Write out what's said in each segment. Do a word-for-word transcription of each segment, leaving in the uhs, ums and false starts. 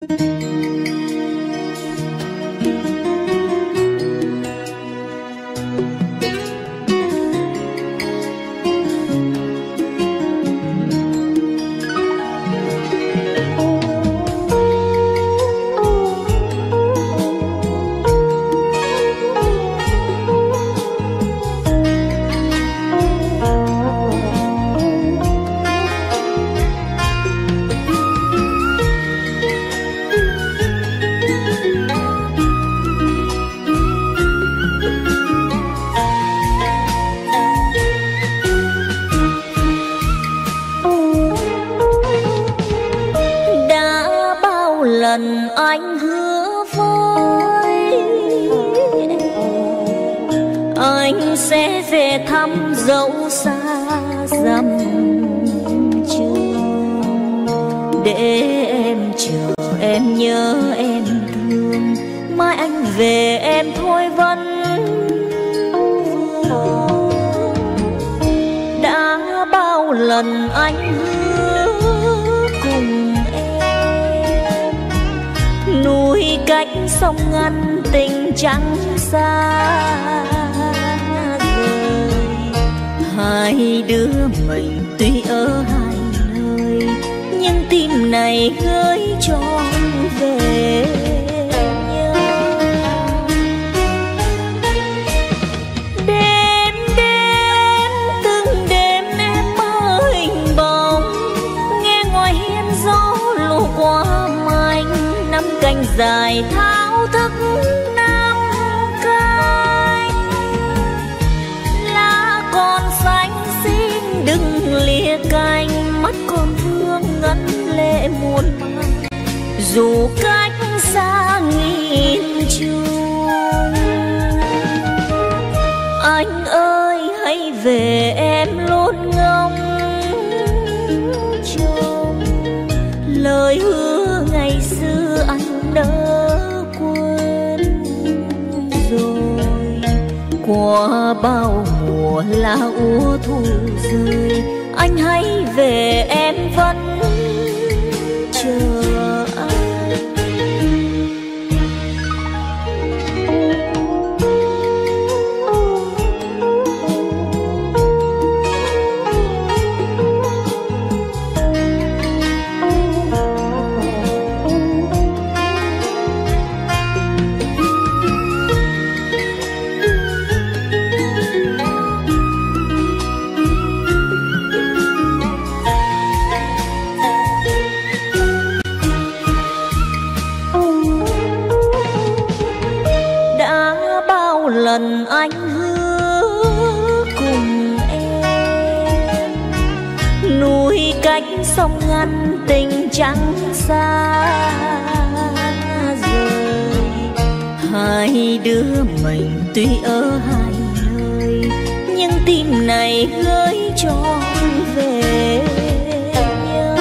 lần anh hứa với em, anh sẽ về thăm dẫu xa dặm trường, để em chờ em nhớ em thương, mai anh về em thôi vẫn vương. Đã bao lần anh hứa cùng em, núi cách sông ngăn tình trắng xa rời. Hai đứa mình tuy ở hai nơi, nhưng tim này gửi trọn về nhau. Đêm đêm từng đêm em mơ hình bóng, nghe ngoài hiên gió lùa qua manh, năm cành dài thao thức năm cánh. Lá còn xanh xin đừng lìa cành, mắt còn vương ngấn lệ muôn màng, dù cách xa nghìn trùng. Anh ơi hãy về em luôn ngóng trông, lời hứa ngày xưa anh đã quên rồi. Qua bao mùa lá úa thu rơi, anh hãy về em vẫn chờ anh. Lần anh hứa cùng em, núi cách sông ngăn tình trắng xa rời. Hai đứa mình tuy ở hai nơi, nhưng tim này gửi trọn về nhau.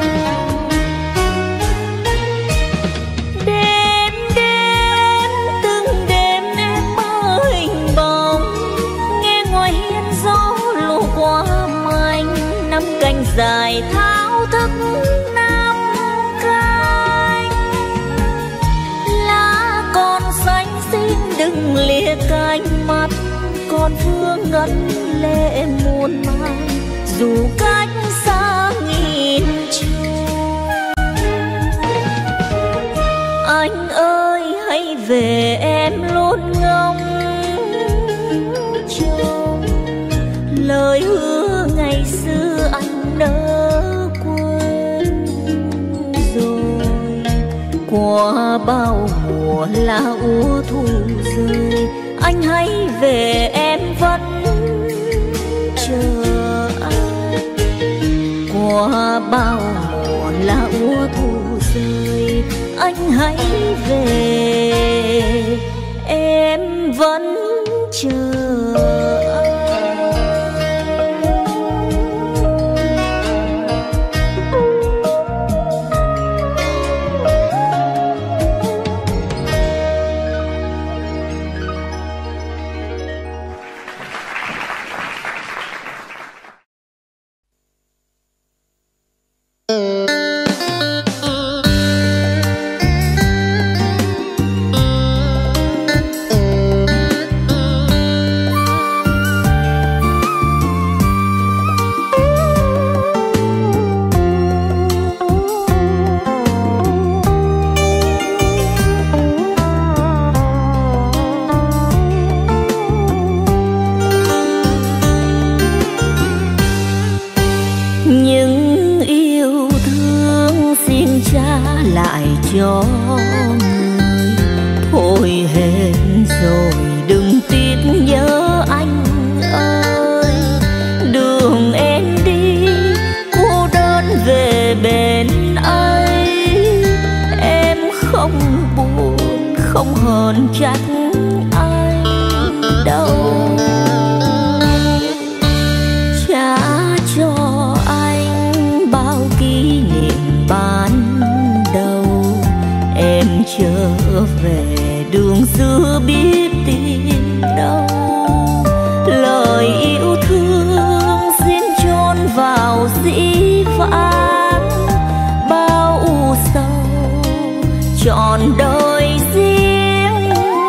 Đêm đêm từng đêm em mơ hình bóng, nghe ngoài hiên gió lùa qua manh, năm cành dài thao thức năm cánh. Lá còn xanh xin đừng lìa cánh, mắt còn vương ngấn lệ muôn màng, dù cách xa nghìn trùng. Anh ơi hãy về em luôn ngóng trông, lời hứa ngày xưa anh đã quên rồi. Qua bao mùa lá úa thu rơi, anh hãy về em vẫn chờ anh. Qua bao mùa lá úa thu rơi, anh hãy về em vẫn chờ anh. lại cho người. Thôi hết rồi đừng tiếc nhớ anh ơi, đường em đi cô đơn về bên ấy. Em không buồn không hờn trách anh đâu, trả cho anh bao kỷ niệm ban đầu. Em trở về đường xưa biết tìm đâu, lời yêu thương xin chôn vào dĩ vãng. Bao u sầu trọn đời riêng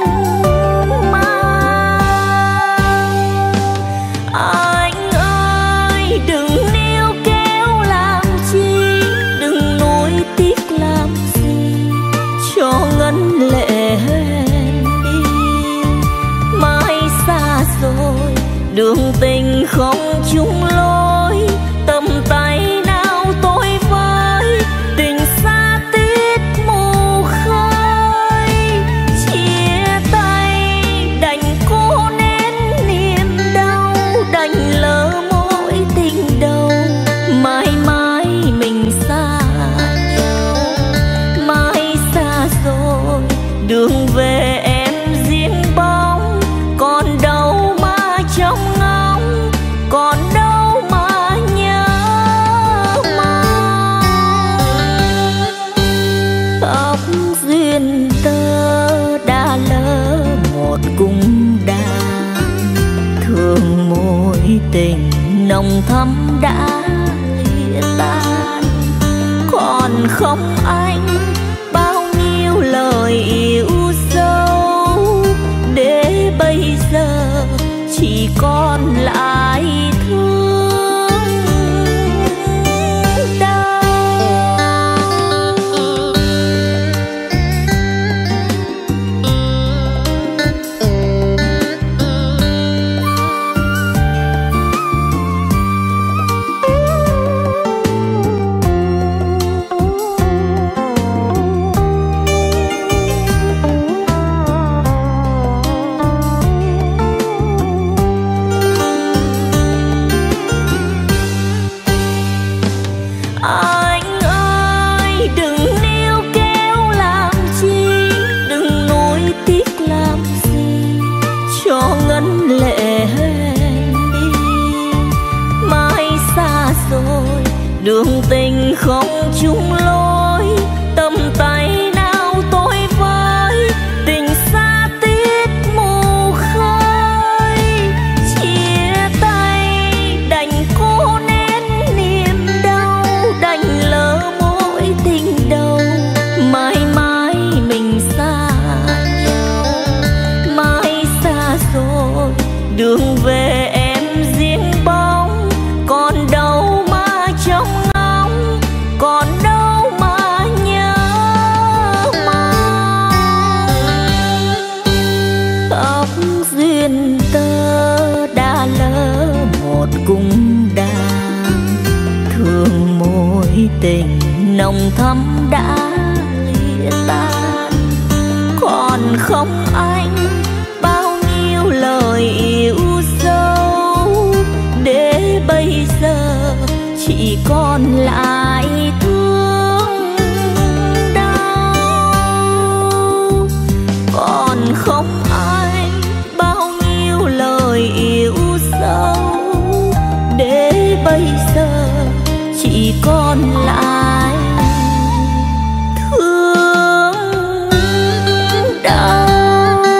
mang. Anh ơi đừng níu kéo làm chi, đừng nuối tiếc làm gì, cho ngân lệ hẹn đi. Mai xa rồi đường tình không chung lối, tầm tay nào tôi với tình xa tít mù khơi. Chia tay đành cố nén niềm đau, đành lỡ mỗi tình đầu. Mãi mãi mình xa nhau, mãi xa rồi đường về em riêng bóng. Còn đâu mà trong ngóng, còn đâu mà nhớ mong. Tóc duyên tơ đã lỡ một cung đàn, thương mối tình nồng thắm đã lìa tan. Còn không anh bao nhiêu lời yêu dấu, để bây giờ chỉ còn lại thương đau. Anh ơi đừng níu kéo làm chi, đừng nuối tiếc làm gì, cho ngân lệ hẹn đi. Mai xa rồi đường tình không chung lối, tầm tay nào tôi với tình xa tít mù khơi. Chia tay đành cố nén niềm đau, đành lỡ mỗi tình đầu. Mãi mãi mình xa nhau, mãi xa rồi đường về em riêng bóng. Còn đâu mà trong ngóng, còn đâu mà nhớ mong. Tóc duyên tơ đã lỡ một cung đàn, thương mối tình nồng thắm đã lìa tan. Còn không anh bao nhiêu lời yêu dấu, để bây giờ chỉ còn lại thương đau. Còn không anh bao nhiêu lời yêu dấu, để bây giờ chỉ còn lại thương đau.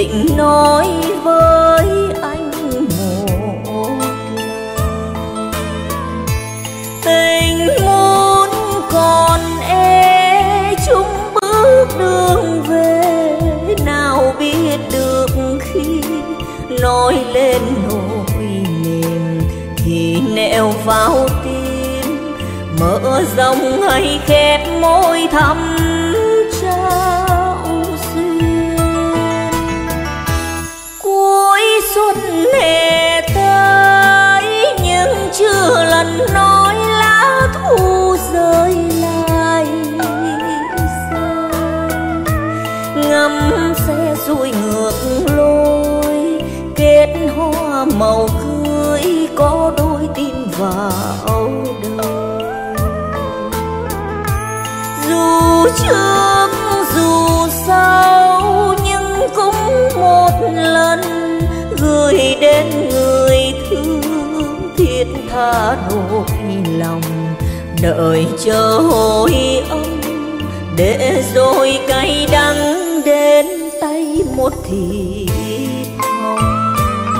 định nói với anh một tình muốn còn ê chung bước đường về, nào biết được khi nói lên nỗi niềm thì nẹo vào tim, mở rộng hay khép môi thắm trao duyên. Cuối xuân hè tới nhưng chưa lần nói lá thu rơi lại rơi, ngắm xe xuôi ngược lối kết hoa màu cưới có đôi tim vào đời. Dù trước dù sau nhưng cũng một lần gửi đến người thương thiết tha nỗi lòng, đợi chờ hồi âm để rồi cay đắng đến tay một thiệp hồng.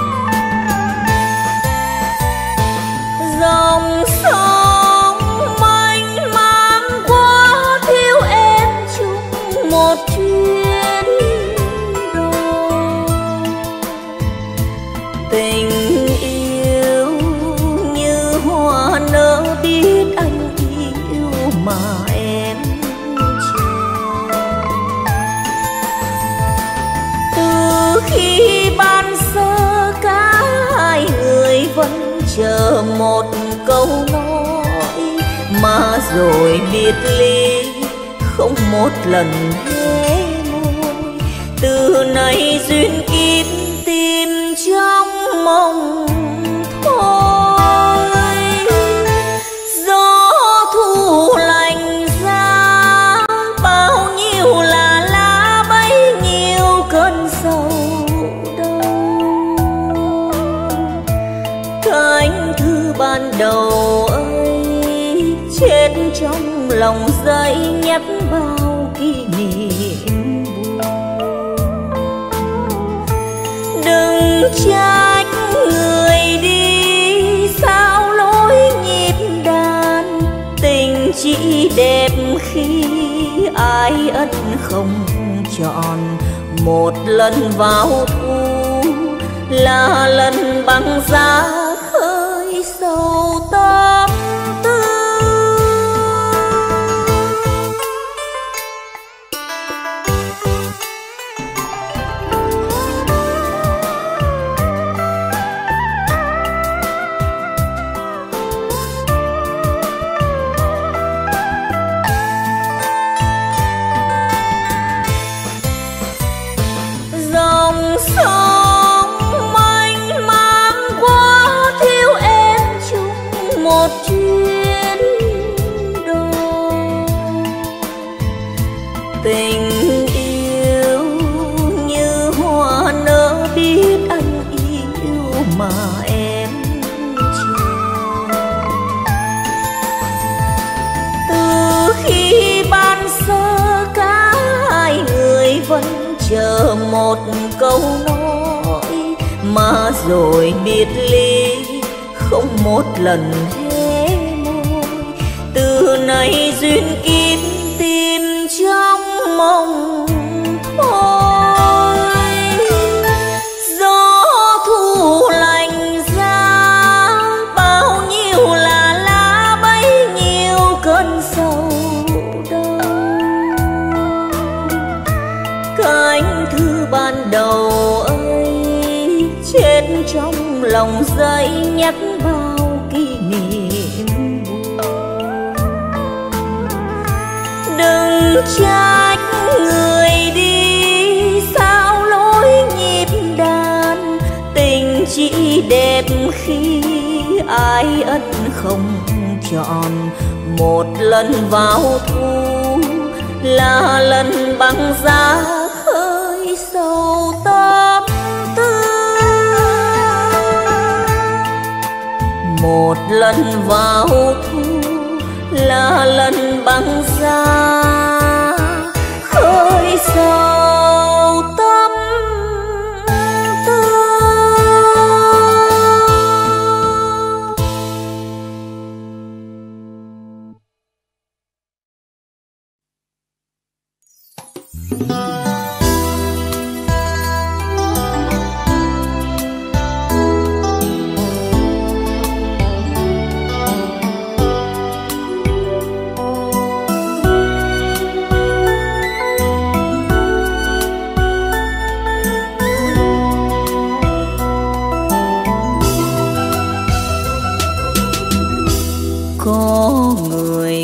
Dòng sông mênh mang qua thiếu em chung một chuyến đò, tình yêu như hoa nở biết anh yêu mà em chờ. Từ khi ban sơ cả hai người vẫn chờ một câu nói, mà rồi biệt ly không một lần hé môi. Từ nay duyên kiếp tìm trong mong thôi. Gió thu lạnh giá bao nhiêu là lá bấy nhiêu cơn sầu đau. Cánh thư ban đầu ấy chết trong lòng giấy nhắc bao kỷ niệm buồn. Đừng trách người đi sao lối nhịp đàn, tình chỉ đẹp khi ai ân không chọn. Một lần vào thu là lần băng giá khơi sầu tâm tư. Dòng sông mênh mang qua thiếu em chung một chuyến đò. Tình yêu như hoa nở biết anh yêu mà em chờ. Từ khi ban sơ cả hai người vẫn chờ một câu nói, mà rồi biệt ly không một lần hé môi. Từ nay duyên kiếp tìm trong mong thôi. Gió thu lạnh giá bao nhiêu là lá bấy nhiêu cơn sầu đau. Cánh thư ban đầu ấy chết trong lòng giấy nhắc bao kỷ niệm buồn. Đừng trách người đi sao lối nhịp đàn, tình chỉ đẹp khi ai ân không chọn. Một lần vào thu là lần băng giá khơi sầu tâm tư. Một lần vào thu là lần băng giá khơi sầu tâm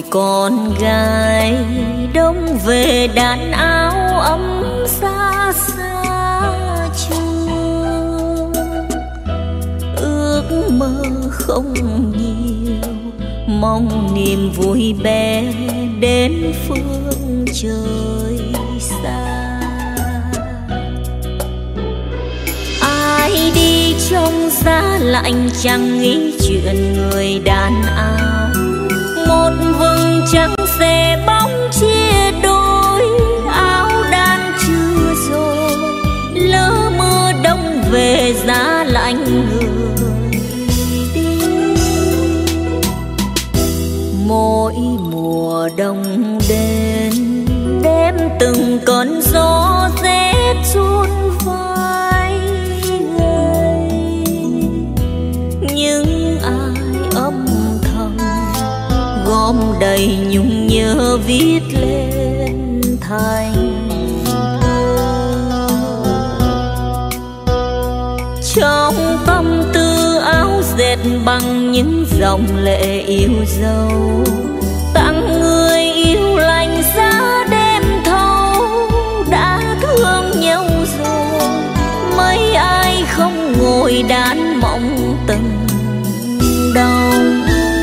con gái đông về đàn áo ấm xa xa trường, ước mơ không nhiều, mong niềm vui bé đến phương trời xa. Ai đi trong giá lạnh chẳng nghĩ chuyện người đàn áo, một vầng trăng xe bóng chia đôi, áo đan chưa rồi lỡ mưa đông về giá lạnh người đi. Mỗi mùa đông đến đêm từng cơn gió rét run vai người, nhưng ai âm thầm gom đầy nhung nhớ viết lên thành trong tâm tư áo dệt bằng những dòng lệ yêu dấu, tặng người yêu lành giá đêm thâu. Đã thương nhau rồi mấy ai không ngồi đàn mộng từng đông.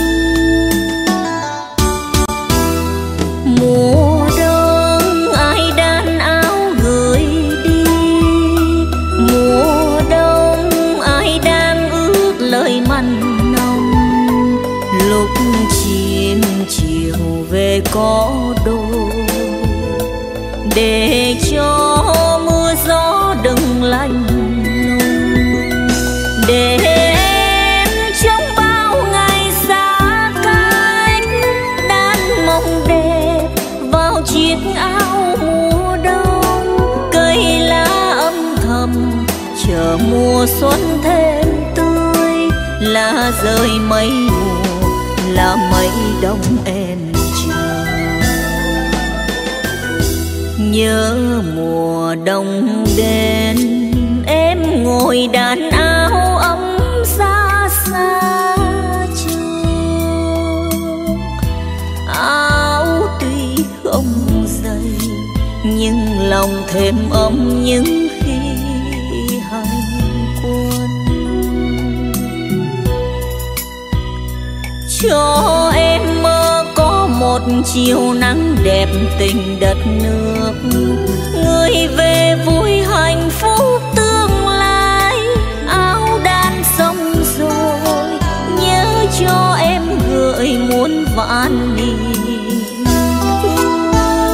Mùa đông ai đan áo gửi đi, mùa đông ai đang ước lời mặn nồng, lúc chim chiều về có đôi để cho mưa gió đừng lạnh lùng, để em trong bao ngày xa cách đan mộng đẹp vào chiếc áo mùa đông. Cây lá âm thầm chờ mùa xuân thêm tươi, lá rơi mấy mùa là mấy đông em chờ. Nhớ mùa đông đến em ngồi đàn áo ấm xa xa trường, áo tuy không dày nhưng lòng thêm ấm những khi hành quân. Cho em mơ có một chiều nắng đẹp tình đất nước, người về vui hạnh phúc tương lai. Áo đan xong rồi nhớ cho em gửi muôn vạn niềm thương.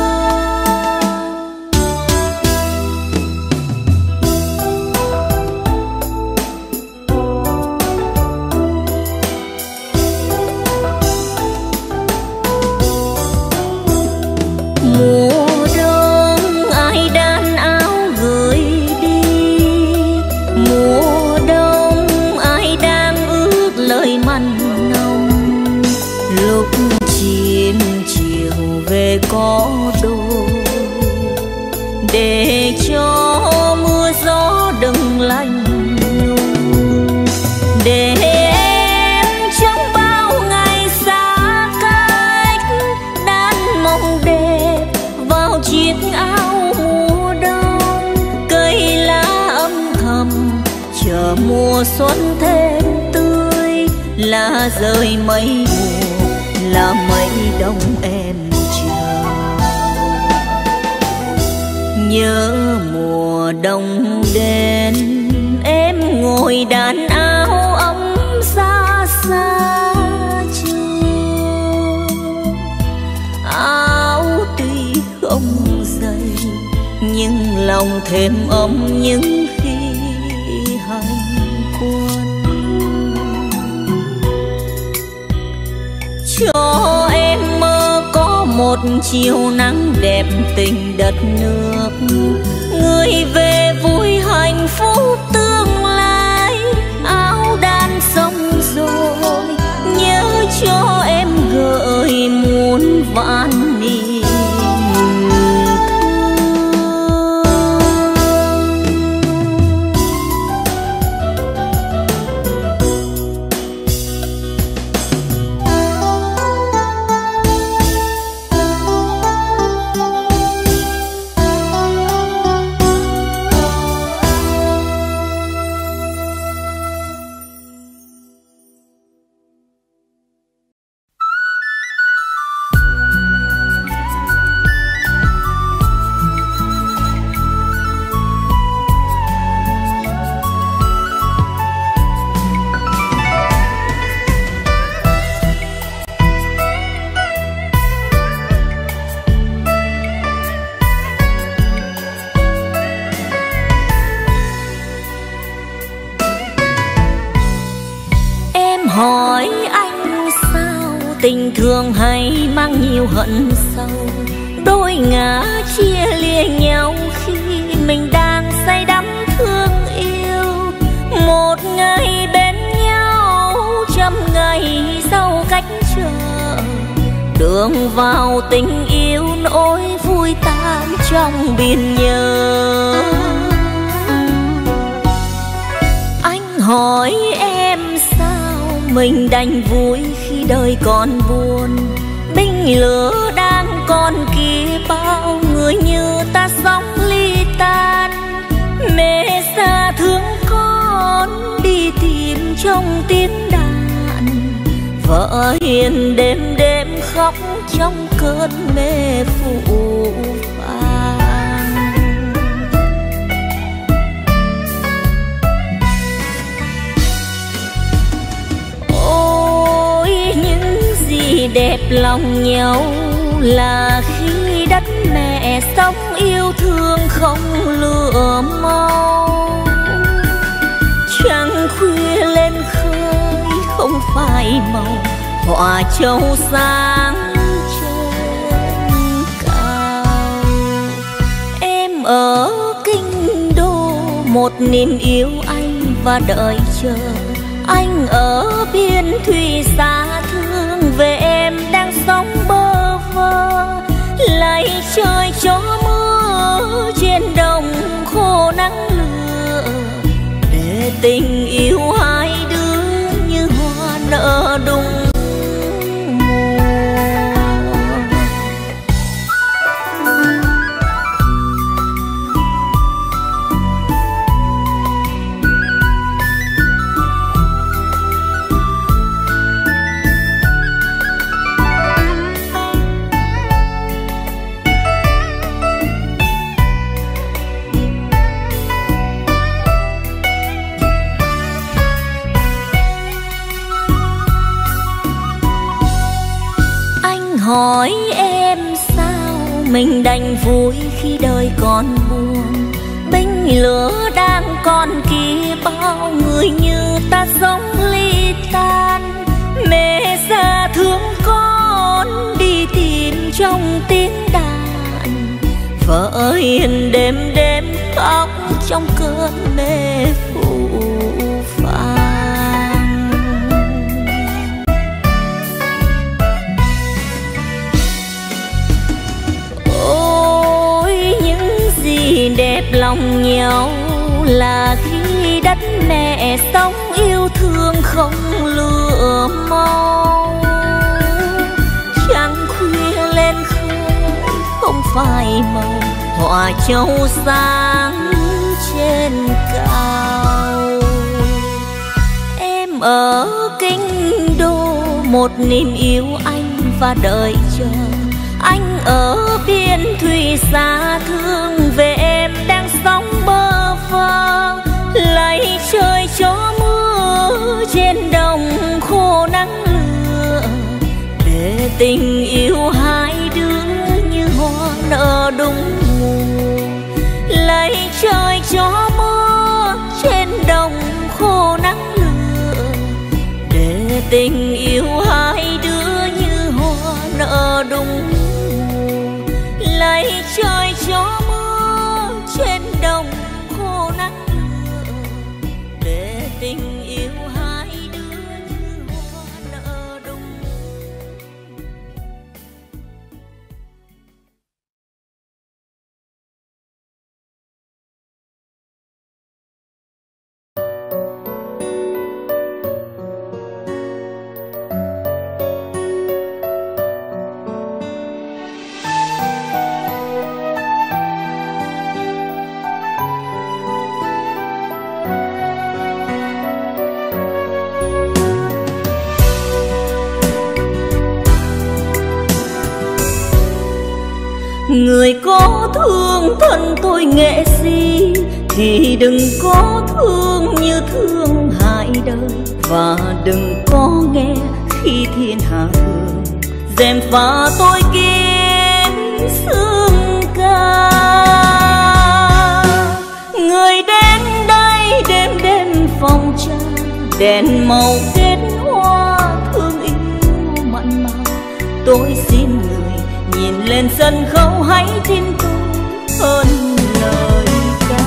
Mùa đông ai đan áo gửi đi, mùa đông ai đang ước lời mặn nồng, lúc chim chiều về có đôi để cho mưa gió đừng lạnh lùng, để em trong bao ngày xa cách đan mộng đẹp vào chiếc áo mùa đông. Cây lá âm thầm chờ mùa xuân thêm tươi, lá rơi mấy mùa là mấy đông em chờ. Nhớ mùa đông đến em ngồi đàn áo ấm xa xa trường, áo tuy không dày nhưng lòng thêm ấm những khi hành quân. Cho em mơ có một chiều nắng đẹp tình đất nước, người về vui hạnh phúc tương lai. Áo đan xong rồi nhớ cho em gửi muôn vạn niềm thương. hỏi anh sao tình thương hay mang nhiều hận sâu, đôi ngã chia lìa nhau khi mình đang say đắm thương yêu. Một ngày bên nhau trăm ngày sau cách chờ, đường vào tình yêu nỗi vui tan trong biển nhớ. Anh hỏi em sao mình đành vui khi đời còn buồn, binh lửa đang còn kia bao người như ta sống ly tan. Mẹ xa thương con đi tìm trong tiếng đàn, vợ hiền đêm đêm khóc trong cơn mê phụ phàng. Ôi những gì đẹp lòng nhau là khi đất mẹ sống yêu thương không lửa mau. Trăng khuya lên khơi không phải màu họa châu sáng trên cao. Em ở kinh đô một niềm yêu anh và đợi chờ, anh ở biên thủy xa thương về em đang sống bơ vơ. Lạy trời cho mưa trên đồng khô nắng lửa, để tình yêu hai đứa như hoa nở đúng mùa. Hỏi em sao mình đành vui khi đời còn buồn, binh lửa đang còn kia bao người như ta sống ly tan. Mẹ xa thương con đi tìm trong tiếng đàn, vợ hiền đêm đêm khóc trong cơn mê phụ phàng. Đẹp lòng nhau là khi đất mẹ sống yêu thương không lửa mau. Trăng khuya lên khơi không phải màu họa châu sáng trên cao. Em ở kinh đô một niềm yêu anh và đợi chờ, anh ở biên thủy xa thương về em đang sống bơ vơ. Lạy trời cho mưa trên đồng khô nắng lửa, để tình yêu hai đứa như hoa nở đúng mùa. Lạy trời cho mưa trên đồng khô nắng lửa, để tình yêu hai đứa như hoa nở đúng mùa. Lạy trời cho mưa trên đồng khô nắng lửa, để tình yêu hai đứa như hoa nở đúng. Người có thương thân tôi nghệ sĩ thì đừng có thương như thương hại đời, và đừng có nghe khi thiên hạ thương dèm pha tôi kiếm xương ca. Người đến đây đêm đêm phòng trà đèn màu kết hoa thương yêu mặn mà. Tôi xin người nhìn lên sân khấu hãy tin tôi hơn lời ca.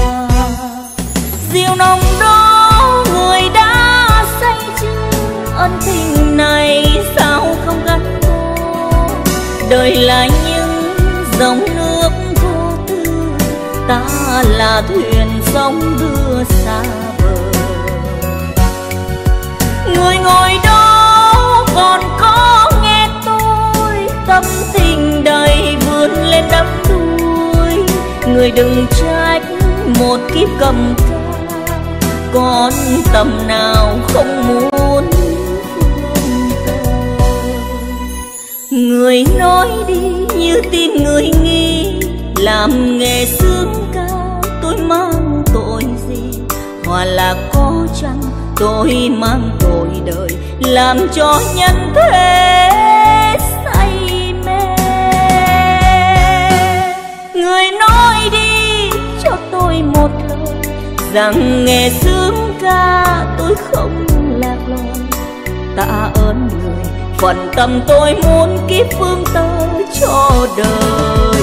Rượu nồng đó người đã say chưa, ân tình này sao không gắn bó. Đời là những dòng nước vô tư, ta là thuyền sóng đưa xa bờ. Người ngồi đó còn có nghe tôi, tâm tình đầy vươn lên đắm đuối. Người đừng trách một kiếp cầm ca, con tầm nào không muốn phương tơ. Người nói đi như tin người nghi, làm nghề sướng ca tôi mang tội gì. Hòa là có chăng tôi mang tội đời, làm cho nhân thế say mê. Người nói đi cho tôi một lời, rằng nghề sướng ca tôi không lạc loài. Tạ ơn người phần tâm tôi muốn kiếp phương tơ cho đời.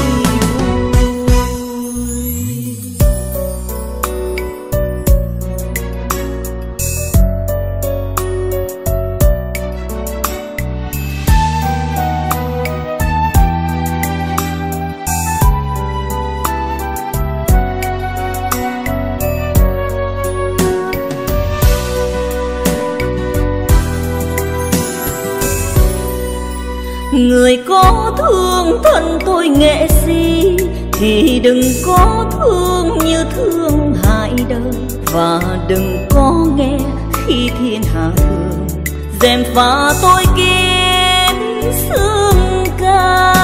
Người có thương thân tôi nghệ sĩ, thì đừng có thương như thương hại đời. Và đừng có nghe khi thiên hạ thường dèm pha tôi kiếm sương ca.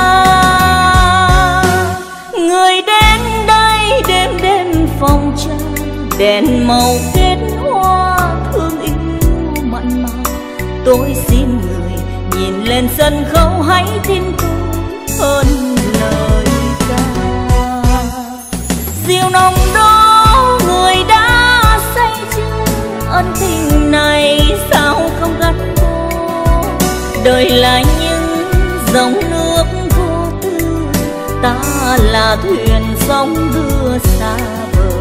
Người đến đây đêm đêm phòng trà, đèn màu kết hoa thương yêu mặn mà. Tôi xin người nhìn lên sân khấu hãy tin tôi hơn lời ca. Rượu nồng đó người đã say chưa, ân tình này sao không gắn bó. Đời là những dòng nước vô tư, ta là thuyền sóng đưa xa bờ.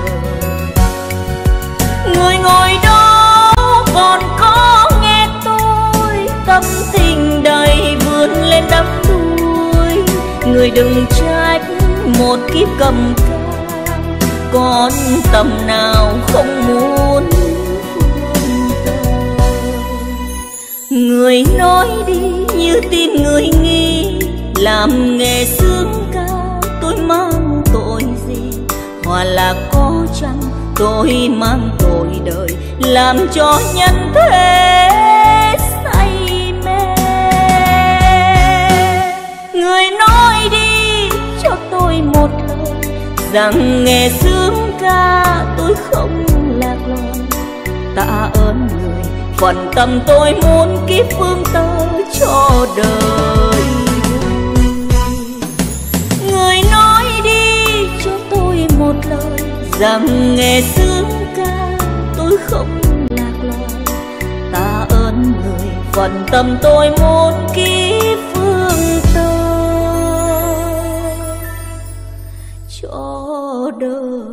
Người ngồi đó còn có nghe tôi, tâm tình đầy vươn lên đắm đuối. Người đừng trách một kiếp cầm ca, con tầm nào không muốn phương tơ. Người nói đi như tin người nghi, làm nghề sướng ca tôi mang tội gì. Hòa là có chăng tôi mang tội đời, làm cho nhân thế say mê. Người nói đi cho tôi một lời, rằng nghề sướng ca tôi không lạc loài. Tạ ơn người phần tâm tôi muốn kiếp phương tơ cho đời. Người nói đi cho tôi một lời, rằng nghề sướng ca tôi không lạc loài. Tạ ơn người phần tâm tôi muốn kiếp phương tơ cho đời.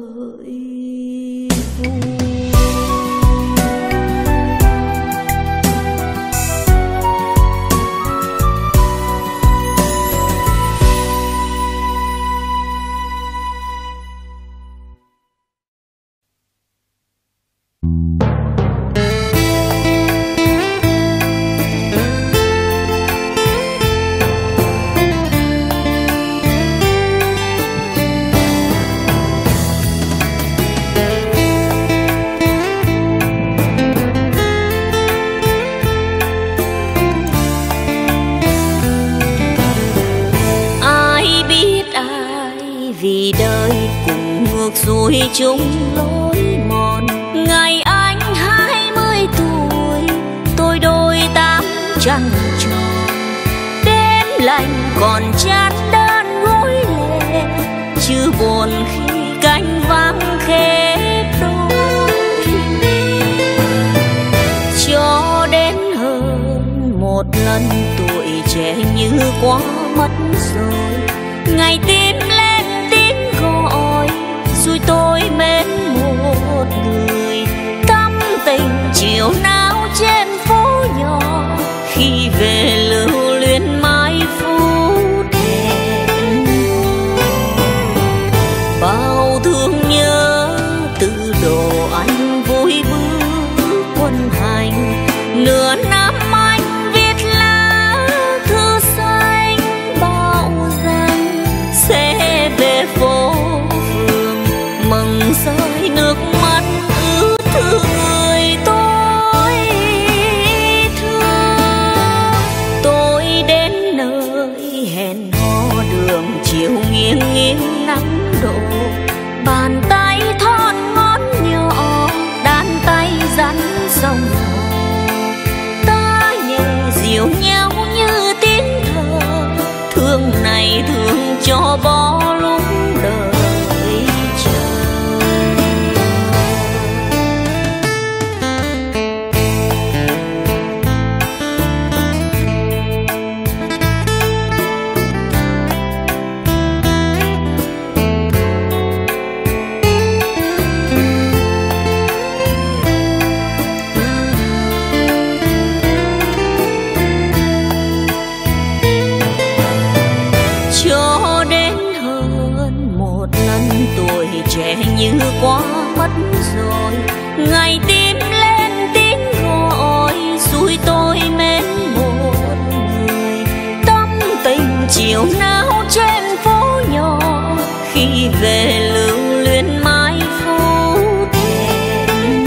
Vì đời cùng ngược xuôi chung lối mòn. Ngày anh hai mươi tuổi, tôi đôi tám trăng tròn. Đêm lạnh còn chán đơn gối lệ, chứ buồn khi cánh vắng khép đôi mi. qua mất rồi. Ngày tim lên tiếng gọi, rồi tôi mến một người. Tâm tình chiều nào trên phố nhỏ, khi về lưu luyến mãi phút hẹn. Bao thương nhớ từ độ anh vui bước quân hành. Nửa năm anh viết lá thư xanh, bao rằng sẽ về phố phường mừng rơi nước mắt ướt thương người tôi thương. Tôi đến nơi hẹn hò đường chiều nghiêng nghiêng nắng đổ. Bàn tay thon ngón nhỏ, đan tay dắt sông hồ. Ta nhẹ dịu nhau như tiếng thở, thương này thương cho bỏ lúc đời chờ. Tuổi trẻ như quá mất rồi. Ngày tim lên tiếng gọi, xuôi tôi mến một người. Tâm tình chiều nào trên phố nhỏ, khi về lưu luyến mãi phút hẹn.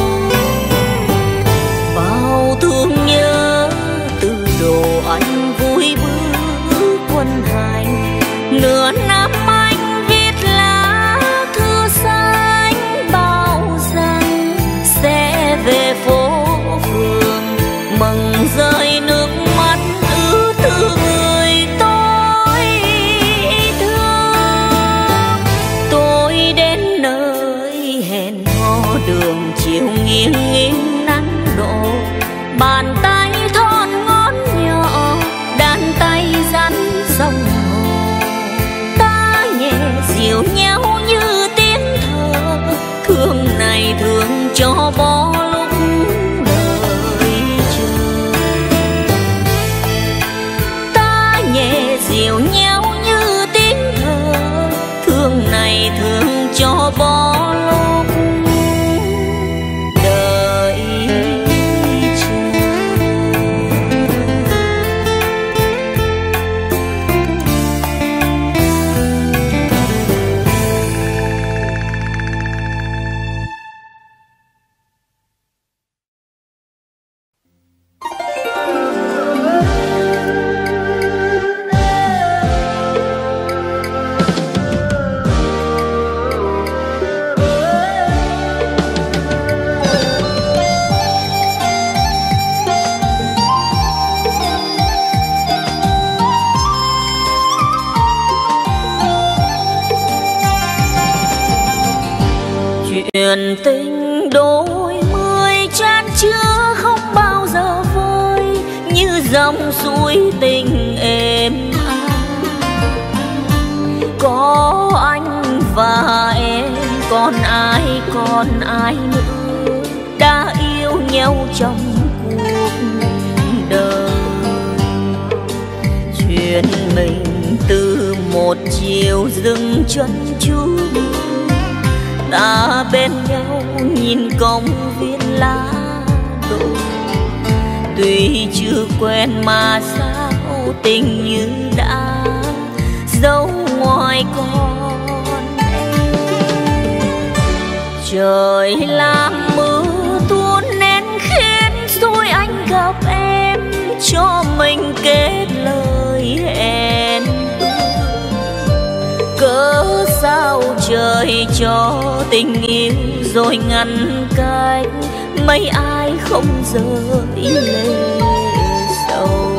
Bao thương nhớ từ độ anh vui bước quân hành. Nửa năm anh về phố phường mừng rơi nước mắt ướt thương người tôi thương. Tôi đến nơi hẹn hò đường chiều nghiêng nghiêng nắng đổ. Bàn tay thon ngón nhỏ, đan tay dắt sông hồ. Ta nhẹ dịu nhau như tiếng thở, thương này thương cho bỏ lúc đời chờ. Ta nhẹ dịu nhau như tiếng thở, thương này thương cho bỏ lúc đời chờ. Chuyện tình đôi mươi chan chứa không bao giờ vơi, như dòng suối tình êm ái. Có anh và em, còn ai còn ai nữa đã yêu nhau trong cuộc đời. Chuyện mình từ một chiều dừng chân chú, ta bên nhau nhìn công viên lá đổ. Tuy chưa quen mà sao tình như đã giấu ngoài con em. Trời làm mưa tuôn nên khiến rồi anh gặp em, cho mình kết lời hẹn. Cớ sao trời cho tình yêu rồi ngăn cách, mấy ai không rơi lệ sầu.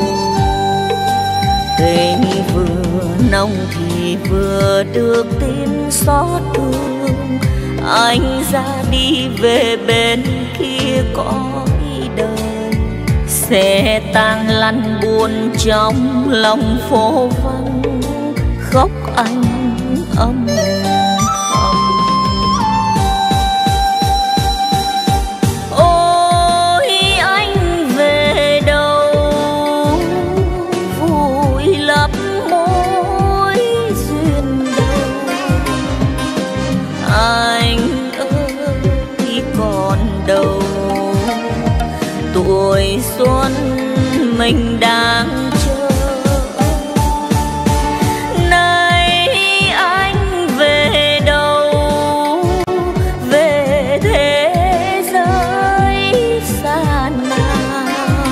Tình vừa nồng thì vừa được tin xót thương, anh ra đi về bên kia cõi đời. Xe tang lăn buồn trong lòng phố vắng, khóc anh âm thầm. Ôi anh về đâu, vùi lấp mối duyên đầu. Anh ơi còn đâu, tuổi xuân mình đang chờ. Nay anh về đâu, về thế giới xa nào,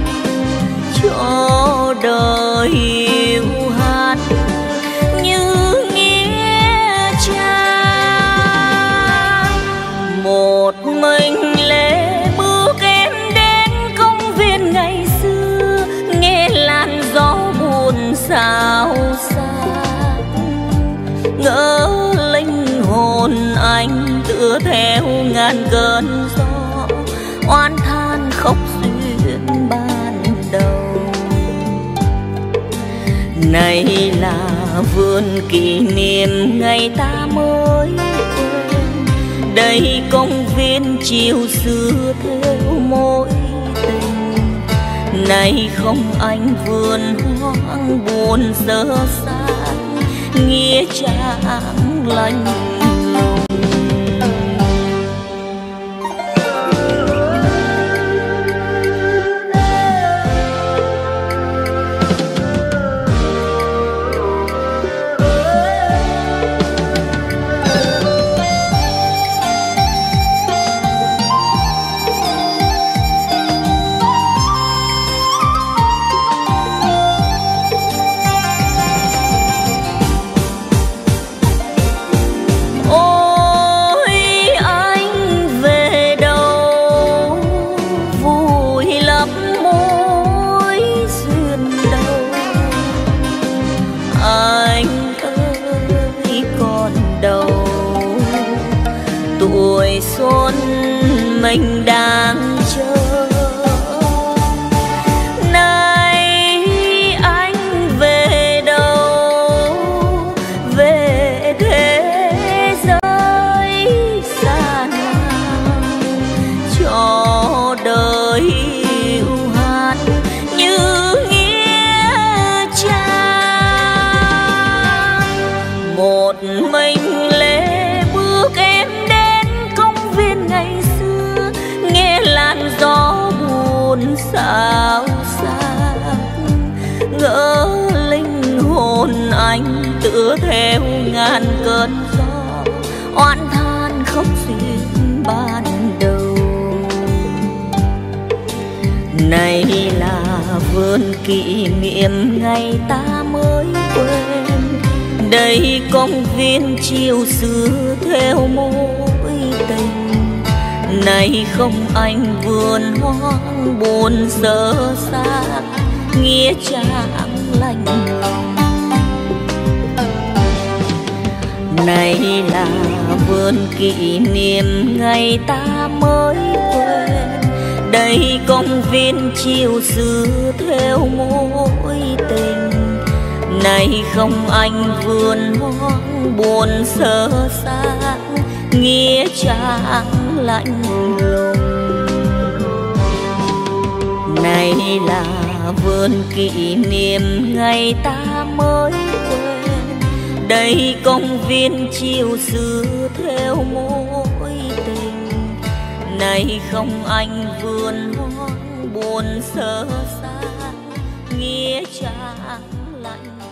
cho đời hiu hắt như nghĩa trang. Một mình lệ bước em đến công viên ngày xưa, nghe làn gió buồn xao xạc, ngỡ linh hồn anh tựa theo ngàn cơn gió, oan than khóc duyên ban đầu. Này là vườn kỷ niệm ngày ta mới quen, đây công viên chiều xưa theo mối tình. Này không anh vườn hoang buồn dơ xác, nghĩa trang lạnh lùng. Tuổi xuân mình đang chờ. Nay anh về đâu, về thế giới xa nào, cho đời hiu hắt như nghĩa trang. Một mình lệ bước em ngày xưa, nghe làn gió buồn xao xạc, ngỡ linh hồn anh tựa theo ngàn cơn gió, oan than khóc duyên ban đầu. Này là vườn kỷ niệm ngày ta mới quen, đây công viên chiều xưa theo mối tình. Này không anh vườn hoang buồn dơ xác, nghĩa trang lạnh lòng. Này là vườn kỷ niệm ngày ta mới quen, đây công viên chiều xưa theo mối tình. Này không anh vườn hoang buồn dơ xác, nghĩa trang lạnh lùng. Này là vườn kỷ niệm ngày ta mới quen, đây công viên chiều xưa theo mối tình. Này không anh vườn hoang buồn dơ xác, nghĩa trang lạnh lùng.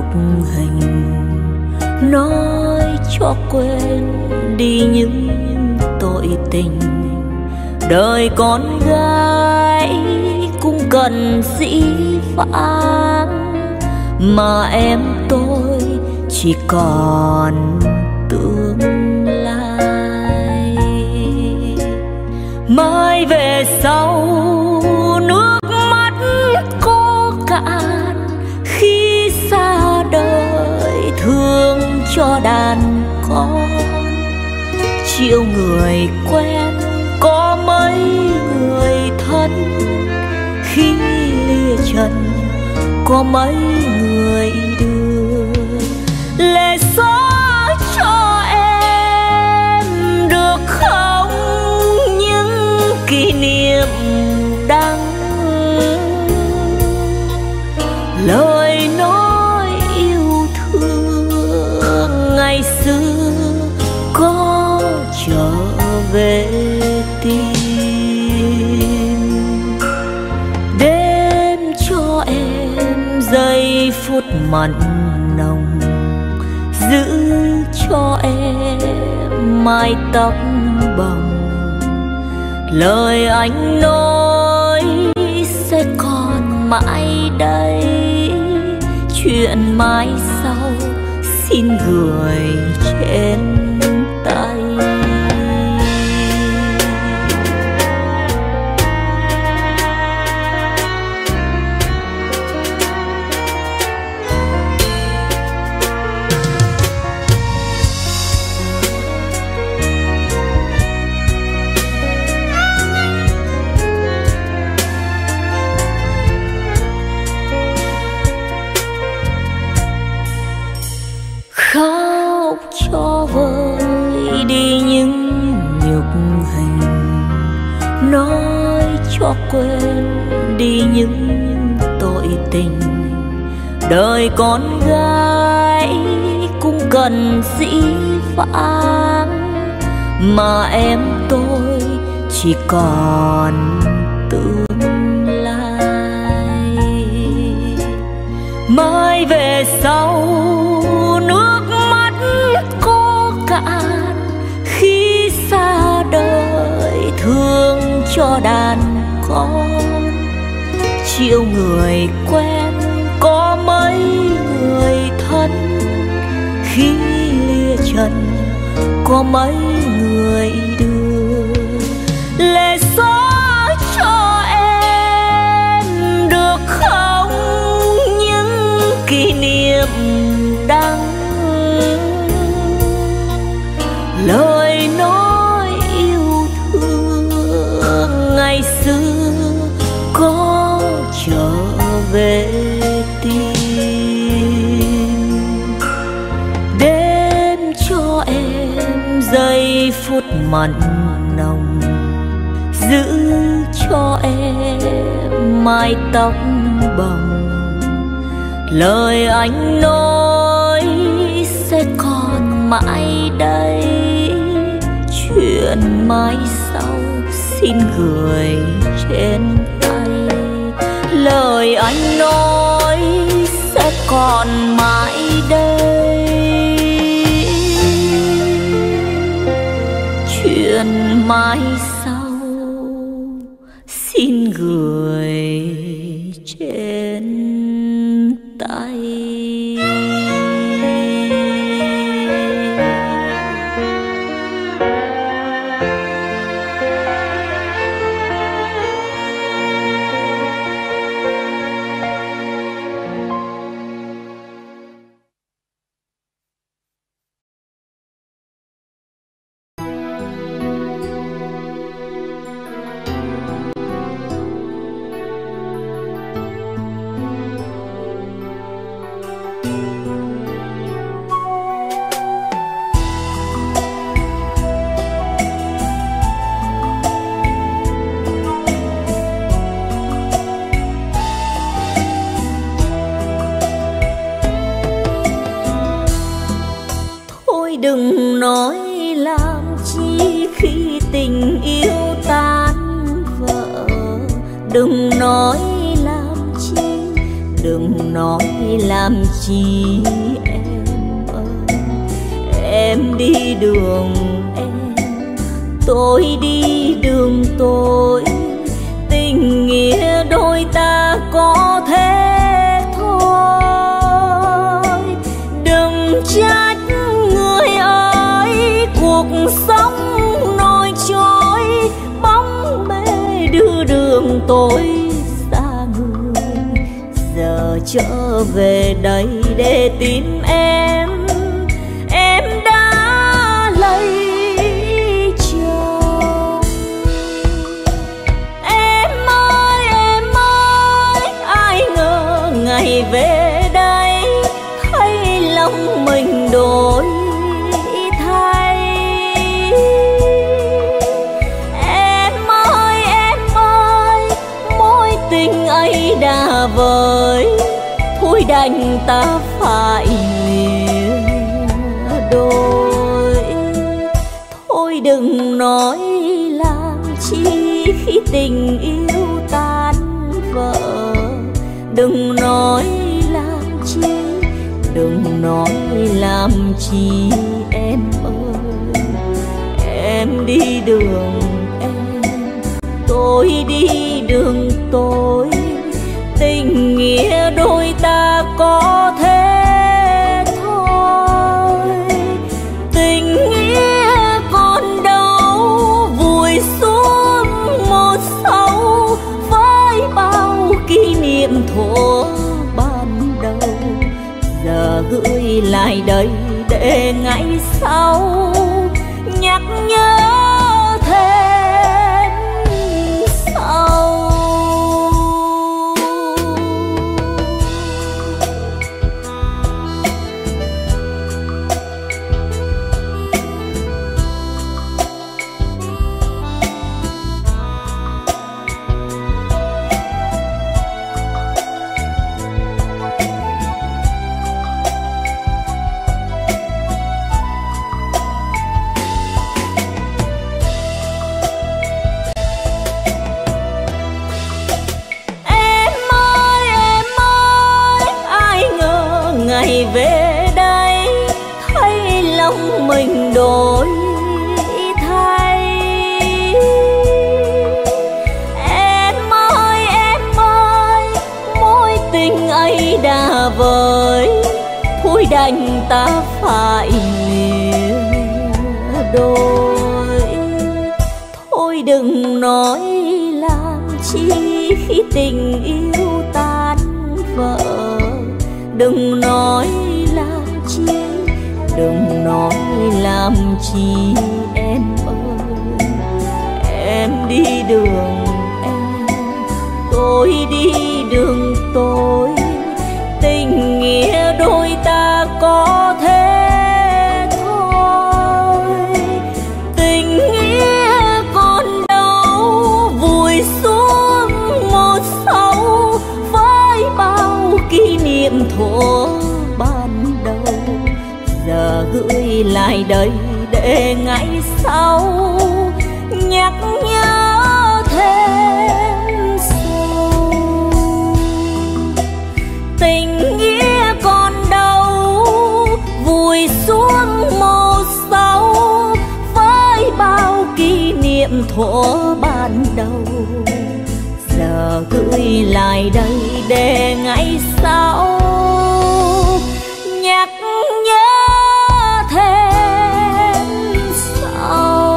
hình, nói cho quên đi những tội tình. Đời con gái cũng cần dĩ vãng, mà em tôi chỉ còn tương lai. Mai về sau nước mắt có cạn, khi xa đời thương cho đàn con. Triệu người quen có mấy người thân, khi lìa trần có mấy người đưa. Lệ xóa cho em được không những kỷ niệm đắng, lời nói yêu thương ngày xưa có trở về tim. Đêm cho em giây phút mặn nồng, giữ cho em mái tóc bồng. Lời anh nói sẽ còn mãi đây, chuyện mai sau xin gửi trên tay. Khóc cho vơi đi những nhục hình, nói cho quên đi những tội tình. Đời con gái cũng cần dĩ vãng, mà em tôi chỉ còn tương lai. Mai về sau nước mắt có cạn, khi xa đời thương cho đàn con. Triệu người quen có mấy người thân, khi lìa trần có mấy người đưa. Lệ xóa cho em được không những kỷ niệm đắng, lời nói yêu thương ngày xưa có trở về tim. Đêm cho em giây phút mặn nồng, giữ cho em mái tóc bồng. Lời anh nói sẽ còn mãi đây, chuyện mai sau xin gửi trên tay. Lời anh nói sẽ còn mãi đây, chuyện mai sau xin gửi trên tay. Đừng nói làm chi khi tình yêu tan vỡ, đừng nói làm chi đừng nói làm chi em ơi. Em đi đường em, tôi đi đường tôi, tình nghĩa đôi ta có thế thôi. Đừng trách người ơi, cuộc sống nổi trôi, bóng mê đưa đường tôi xa người. Giờ trở về đây để tìm em, em đã lấy chồng. Em ơi em ơi, ai ngờ ngày về đây thấy lòng mình đổi thay. Em ơi em ơi, mối tình ấy đã vơi, thôi đành ta phải lìa đôi. Thôi đừng nói làm chi khi tình yêu tan vỡ, đừng nói làm chi, đừng nói làm chi em ơi. Em đi đường em, tôi đi đường tôi, tình nghĩa đôi ta có thế thôi. Tình nghĩa còn đâu vùi xuống một sâu, với bao kỷ niệm thuở ban đầu. Giờ gửi lại đây để ngày sau nhắc nhớ thêm sau. Ngày về đây thấy lòng mình đổi thay. Em ơi em ơi, mối tình ấy đã vơi, thôi đành ta phải lìa đôi. Thôi đừng nói làm chi khi tình yêu tan vỡ, đừng nói làm chi, đừng nói làm chi em ơi. Em đi đường em, tôi đi đường tôi, tình nghĩa đôi ta có thế thôi. Tình nghĩa còn đâu vùi xuống một sâu, với bao kỷ niệm thuở ban đầu. Giờ gửi lại đây để ngày sau nhắc nhớ thêm sâu. Tình nghĩa còn đâu vùi xuống một sâu, với bao kỷ niệm thuở ban đầu. Giờ gửi lại đây để ngày sau nhắc nhớ thêm sau.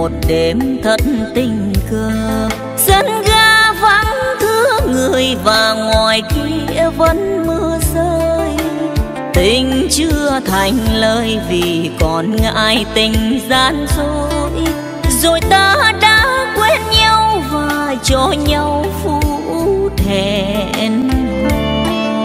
một đêm thật tình cờ. Sân ga vắng thưa người và ngoài kia vẫn mưa rơi. Tình chưa thành lời vì còn ngại tình gian dối. Rồi ta đã quên nhau và cho nhau phút hẹn hò.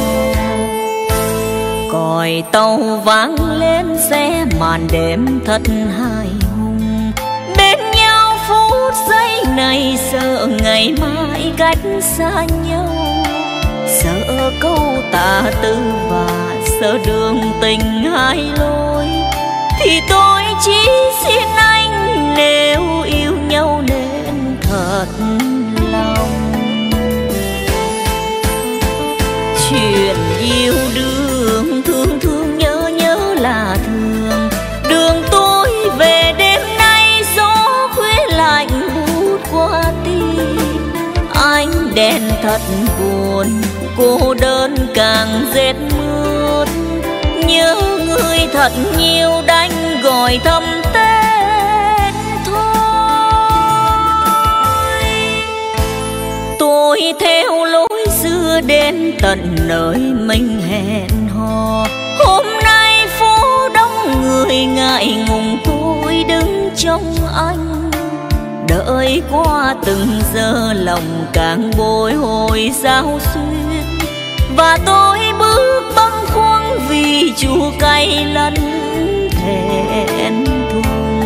Còi tàu vang lên xe màn đêm thật hài hùng. Bên nhau phút giây này sợ ngày mai cách xa nhau. Sợ câu tà tư và sợ đường tình hai lối. Thì tôi chỉ xin anh nếu yêu nhau nên thật lòng. Chuyện yêu đương thương thương nhớ nhớ là thường. Đường tôi về đêm nay gió khuya lạnh bút qua tim. Ánh đèn thật buồn, cô đơn càng rét mướt. Nhớ người thật nhiều đành gọi thầm tên thôi. Tôi theo lối xưa đến tận nơi mình hẹn hò. Hôm nay phố đông người ngại ngùng tôi đứng trong anh. Đợi qua từng giờ lòng càng bồi hồi sao xuyên. Và tôi bước bâng khuâng vì chua cay lẫn thẹn thùng.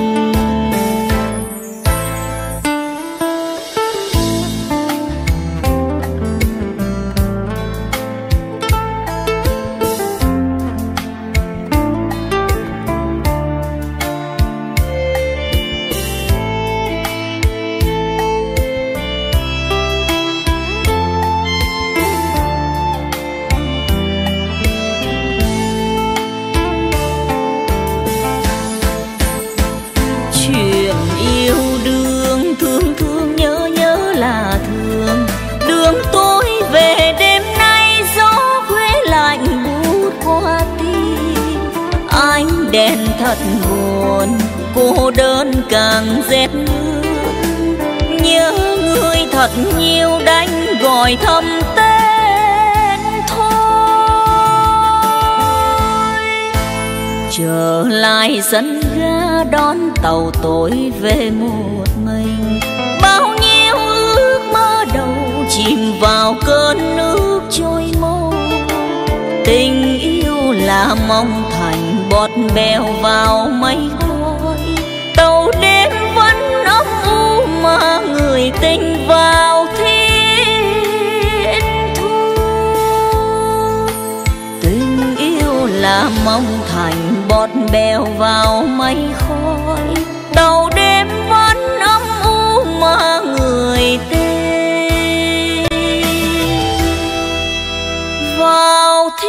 Đèn thật buồn, cô đơn càng rét mướt. Nhớ người thật nhiều đành gọi thầm tên thôi. Trở lại sân ga đón tàu tôi về một mình. Bao nhiêu ước mơ đầu chìm vào cơn nước trôi màu. Tình yêu là mong thành bọt bèo vào mây khói. Tàu đêm vẫn ấm u mà người tình vào thiên thu. Tình yêu là mong thành bọt bèo vào mây khói. Tàu đêm vẫn ấm u mà người tình vào thiên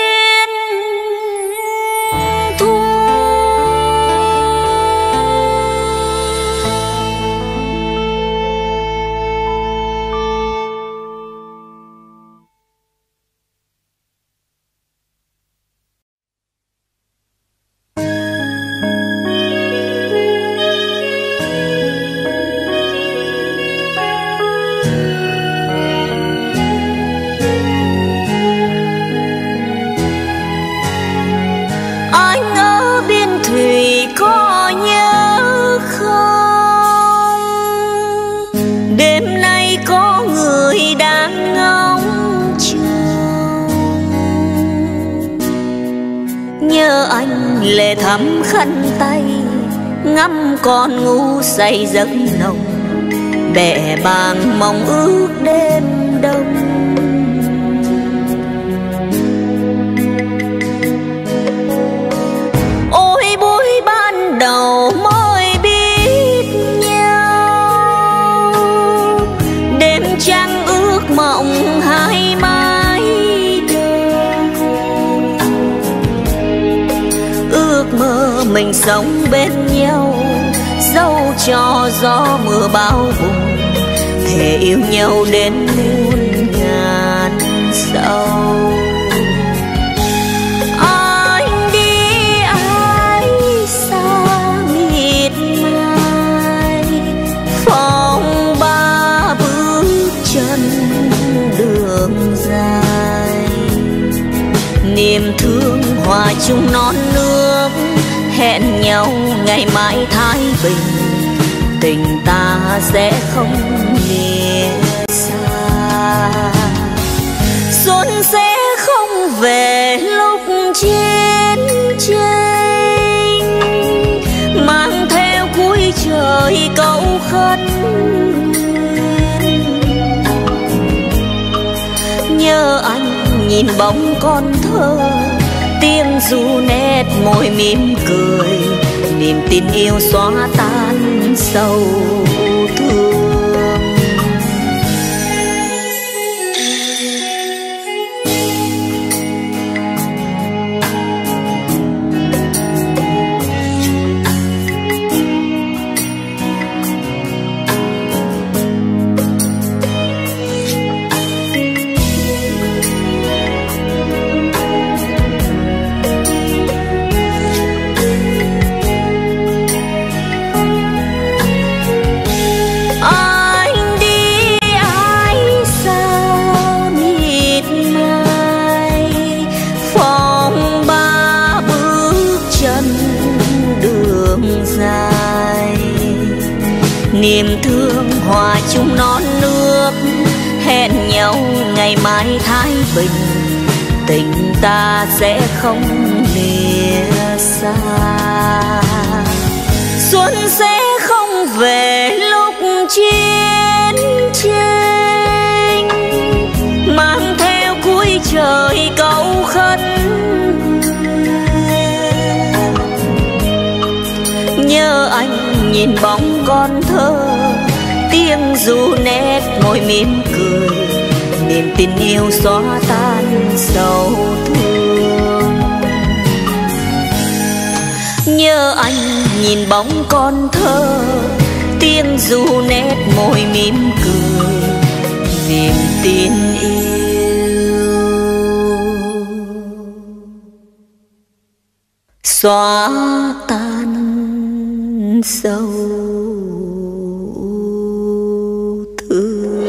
thu. Anh lệ thắm khăn tay ngắm con ngu say giấc nồng. Bẹ bàng mong ước đêm đông. Ôi buổi ban đầu mới biết nhau. Đêm trăng ước mộng hai mái. Mơ mình sống bên nhau, dẫu cho gió mưa bão bùng, thề yêu nhau đến muôn ngàn sau. Anh đi ai xa miệt mài, niềm thương hòa chung non nước, hẹn nhau ngày mãi thái bình, tình ta sẽ không lìa xa. Xuân sẽ không về lúc chiến tranh, mang theo cuối trời câu khấn. Nhớ anh nhìn bóng con thơ, tiếng ru nét môi mỉm cười, niềm tin yêu xóa tan sầu thương. Niềm thương hòa chung non nước, hẹn nhau ngày mai thái bình, tình ta sẽ không lìa xa. Xuân sẽ không về lúc chiến tranh, mang theo cuối trời câu khấn. Nhớ anh nhìn bóng con thơ, tiếng ru nét môi mỉm cười, niềm tin yêu xóa tan sầu thương. Nhớ anh nhìn bóng con thơ, tiếng ru nét môi mỉm cười, niềm tin yêu xóa tan sâu thương.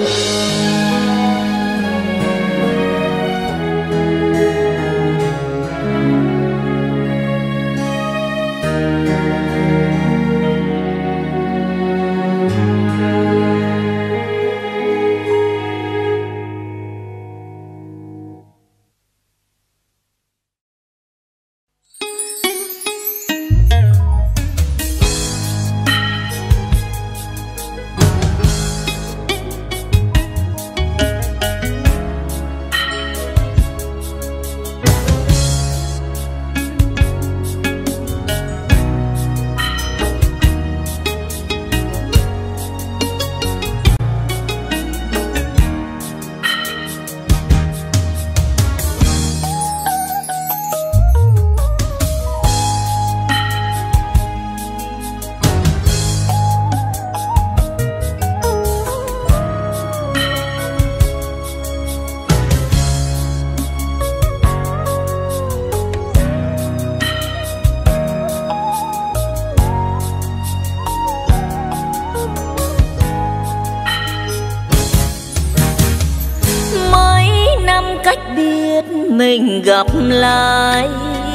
Mình gặp lại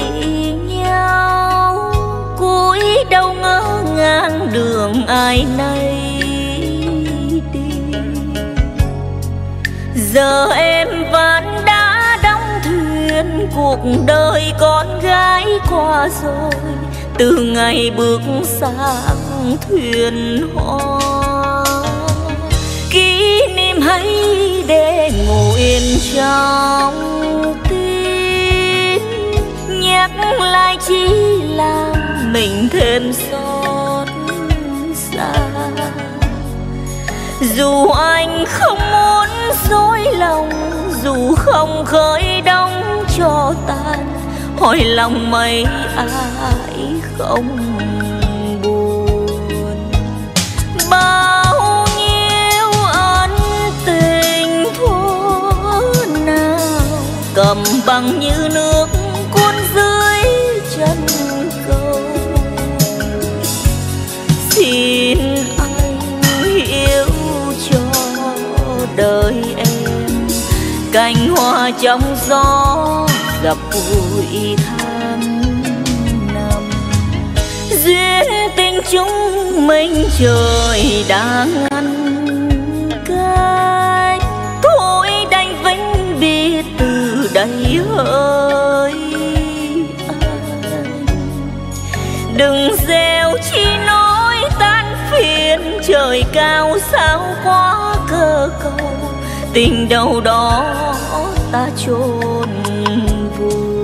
nhau, cúi đầu ngỡ ngàng đường ai nấy đi. Giờ em vẫn đã đóng thuyền, cuộc đời con gái qua rồi, từ ngày bước sang thuyền hoa. Kỷ niệm hãy để ngủ yên trong nhắc lại chỉ làm mình thêm xót xa. Dù anh không muốn dối lòng, dù không khơi đóng cho tan, hỏi lòng mấy ai không buồn. Bao nhiêu ân tình thuở nào cầm bằng như nước cuốn dưới chân cầu. Xin anh hiểu cho đời em, cành hoa trong gió dập vui tháng năm. Duyên tình chúng mình trời đã ngăn cách, thôi đành vĩnh biệt từ đây hỡi anh. Đừng gieo chi nói tan phiền, trời cao sao quá cơ cầu, tình đâu đó ta chôn vùi.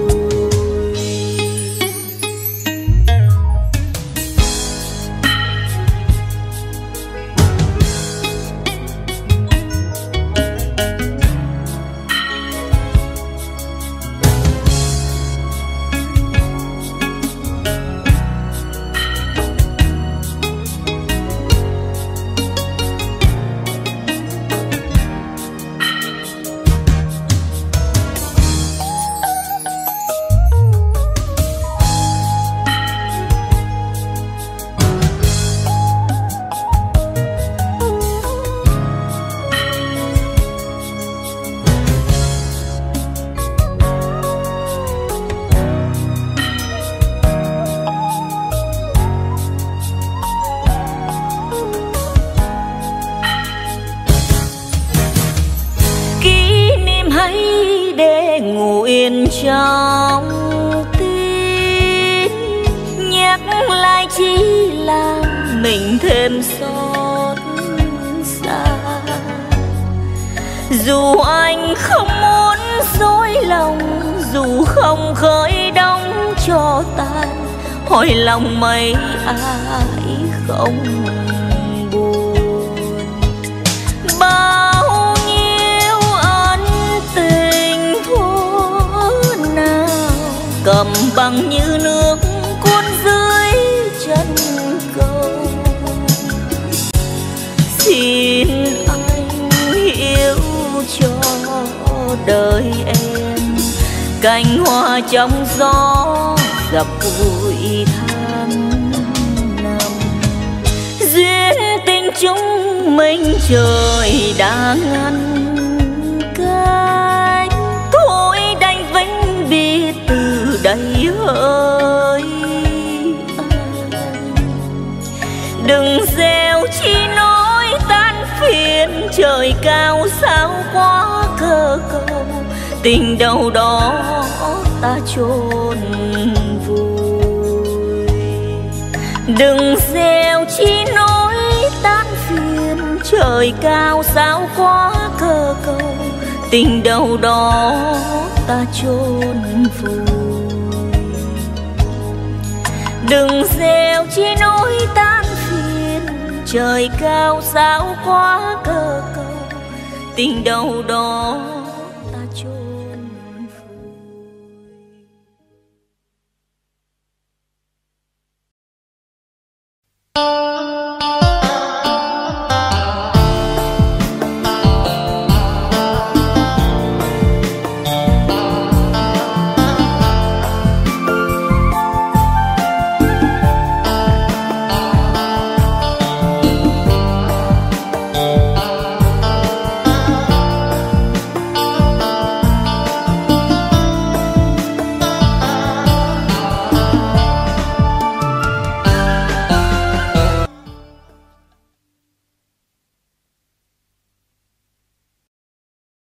Trong tim nhắc lại chỉ làm mình thêm xót xa. Dù anh không muốn dối lòng, dù không khơi đóng cho tan, hỏi lòng mấy ai không buồn. Bao nhiêu ân tình cầm bằng như nước cuốn dưới chân cầu. Xin anh hiểu cho đời em, cành hoa trong gió gặp vui tháng năm. Duyên tình chúng mình trời đã ngăn cách, thôi đành vĩnh biệt từ đây hỡi anh. Đừng gieo chi nói tan phiền, trời cao sao quá cơ cầu, tình đâu đó ta chôn vùi. Đừng gieo chi nói tan phiền, trời cao sao quá cơ cầu, tình đâu đó ta chôn vùi. Đừng gieo chi nỗi tan phiền, trời cao sao quá cơ cầu, tình đâu đó